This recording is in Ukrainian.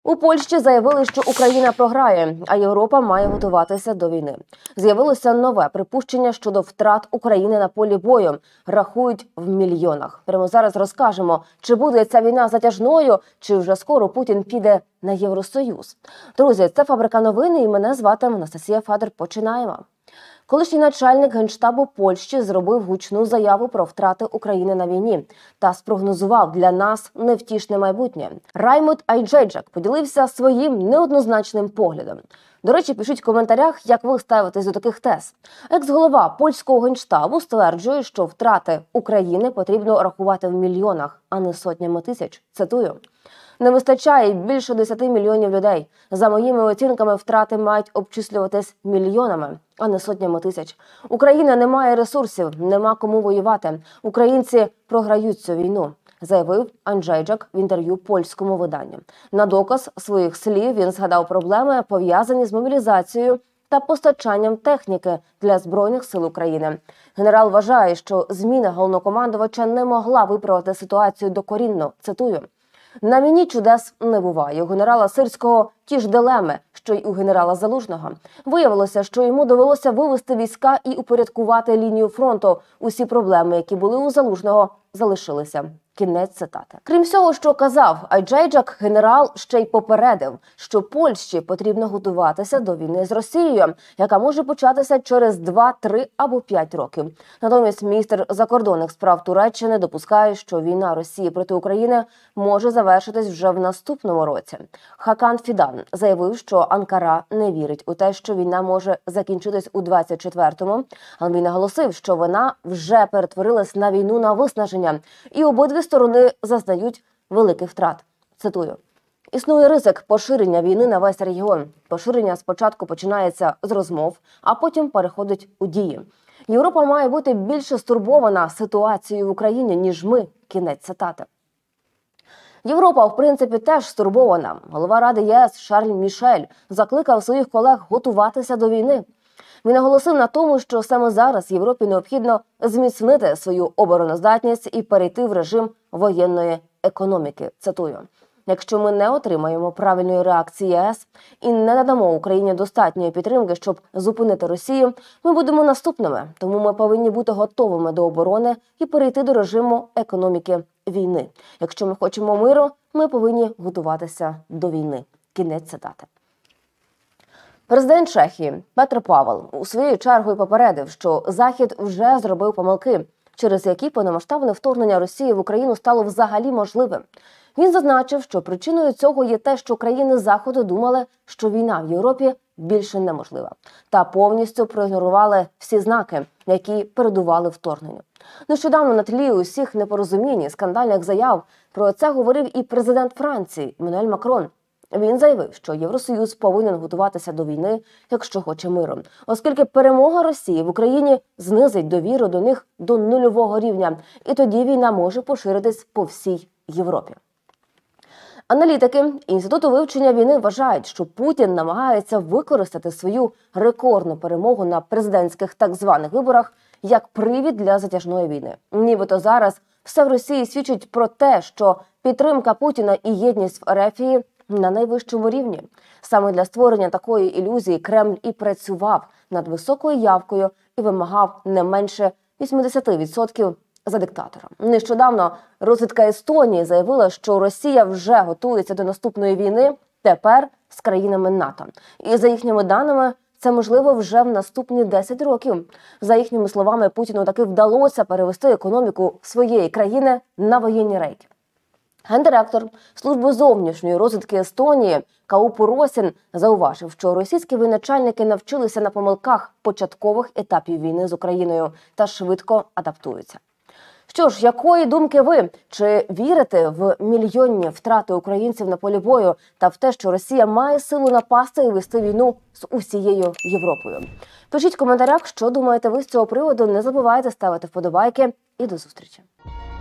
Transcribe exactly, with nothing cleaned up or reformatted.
У Польщі заявили, що Україна програє, а Європа має готуватися до війни. З'явилося нове припущення щодо втрат України на полі бою. Рахують в мільйонах. Прямо зараз розкажемо, чи буде ця війна затяжною, чи вже скоро Путін піде на Євросоюз. Друзі, це «Фабрика новин» і мене звати Анастасія Федор. Починаємо. Колишній начальник Генштабу Польщі зробив гучну заяву про втрати України на війні та спрогнозував для нас невтішне майбутнє. Раймунд Айджейджак поділився своїм неоднозначним поглядом. До речі, пишіть в коментарях, як ви ставитесь до таких тез. Екс-голова польського Генштабу стверджує, що втрати України потрібно рахувати в мільйонах, а не сотнями тисяч. Цитую. Не вистачає більше десяти мільйонів людей. За моїми оцінками, втрати мають обчислюватись мільйонами, а не сотнями тисяч. Україна не має ресурсів, нема кому воювати. Українці програють цю війну, заявив Айджейджак в інтерв'ю польському виданню. На доказ своїх слів він згадав проблеми, пов'язані з мобілізацією та постачанням техніки для Збройних сил України. Генерал вважає, що зміна головнокомандувача не могла виправити ситуацію докорінно. Цитую. На війні чудес не буває. У генерала Сирського ті ж дилеми, що й у генерала Залужного. Виявилося, що йому довелося вивести війська і упорядкувати лінію фронту. Усі проблеми, які були у Залужного, залишилися. Кінець цитати. Крім всього, що казав Айджейджак, генерал ще й попередив, що Польщі потрібно готуватися до війни з Росією, яка може початися через два, три або п'ять років. Натомість міністр закордонних справ Туреччини допускає, що війна Росії проти України може завершитись вже в наступному році. Хакан Фідан заявив, що Анкара не вірить у те, що війна може закінчитись у двадцять четвертому, але він наголосив, що вона вже перетворилась на війну на виснаження, і обидві сторони зазнають великих втрат. Цитую. Існує ризик поширення війни на весь регіон. Поширення спочатку починається з розмов, а потім переходить у дії. Європа має бути більше стурбована ситуацією в Україні, ніж ми. Кінець цитати. Європа, в принципі, теж стурбована. Голова Ради ЄС Шарль Мішель закликав своїх колег готуватися до війни. Він наголосив на тому, що саме зараз Європі необхідно зміцнити свою обороноздатність і перейти в режим воєнної економіки. Цитую. Якщо ми не отримаємо правильної реакції ЄС і не надамо Україні достатньої підтримки, щоб зупинити Росію, ми будемо наступними. Тому ми повинні бути готовими до оборони і перейти до режиму економіки війни. Якщо ми хочемо миру, ми повинні готуватися до війни. Кінець цитати. Президент Чехії Петр Павел у своєю чергою попередив, що Захід вже зробив помилки, через які повномасштабне вторгнення Росії в Україну стало взагалі можливим. Він зазначив, що причиною цього є те, що країни Заходу думали, що війна в Європі більше неможлива, та повністю проігнорували всі знаки, які передували вторгненню. Нещодавно на тлі усіх непорозумінь і скандальних заяв про це говорив і президент Франції Еммануель Макрон. Він заявив, що Євросоюз повинен готуватися до війни, якщо хоче миру, оскільки перемога Росії в Україні знизить довіру до них до нульового рівня, і тоді війна може поширитись по всій Європі. Аналітики Інституту вивчення війни вважають, що Путін намагається використати свою рекордну перемогу на президентських так званих виборах як привід для затяжної війни. Нібито зараз все в Росії свідчить про те, що підтримка Путіна і єдність в РФ на найвищому рівні. Саме для створення такої ілюзії Кремль і працював над високою явкою і вимагав не менше вісімдесят відсотків за диктатора. Нещодавно розвідка Естонії заявила, що Росія вже готується до наступної війни, тепер з країнами НАТО. І за їхніми даними, це можливо вже в наступні десять років. За їхніми словами, Путіну таки вдалося перевести економіку своєї країни на воєнні рейки. Гендиректор Служби зовнішньої розвідки Естонії Каупу Росін зауважив, що російські воєначальники навчилися на помилках початкових етапів війни з Україною та швидко адаптуються. Що ж, якої думки ви? Чи вірите в мільйонні втрати українців на полі бою та в те, що Росія має силу напасти і вести війну з усією Європою? Пишіть в коментарях, що думаєте ви з цього приводу. Не забувайте ставити вподобайки і до зустрічі.